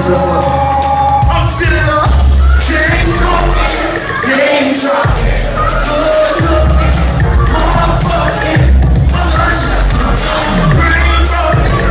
I'm still up. Chain smoking, name dropping, good looking, motherfucking, mother shut brain broken,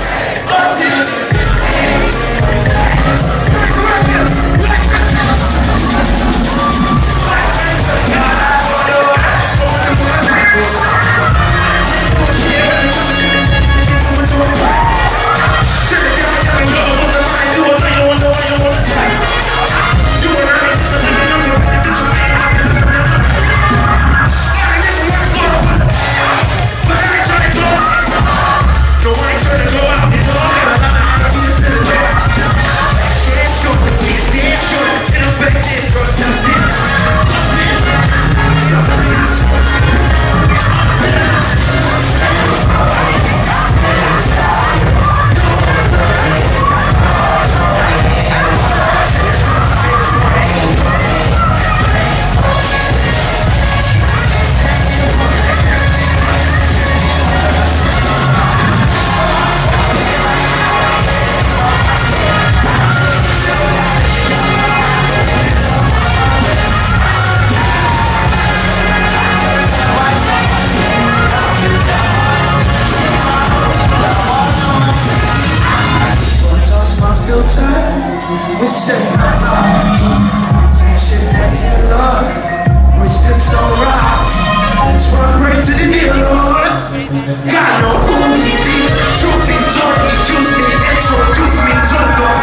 when she said, some shit that you love, we still so right. So I pray to the dear Lord, God know who he be. Truth be told, he juice me, introduce me to God.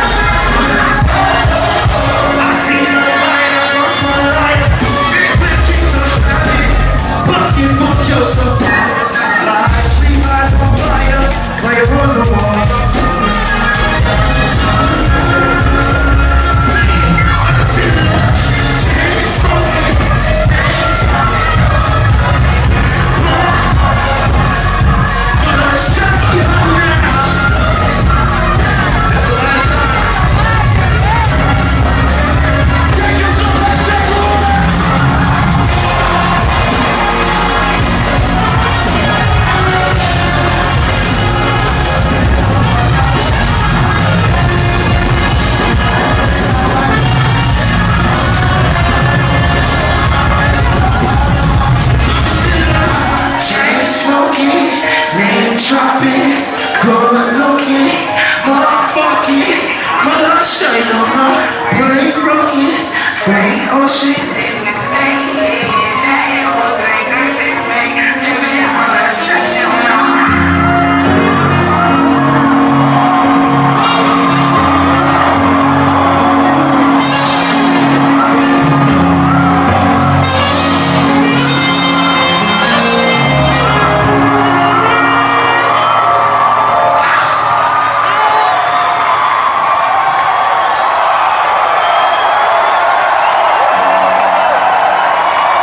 I see no light, I lost my life. Bucket, book yourself. Lies, leave eyes on fire, fire on the wall. Dropping, good looking, motherfucking, mother shine on her, brain broken, free ocean.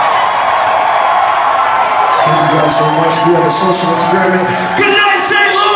Thank you guys so much. We are the Social Experiment. Good night, St. Louis!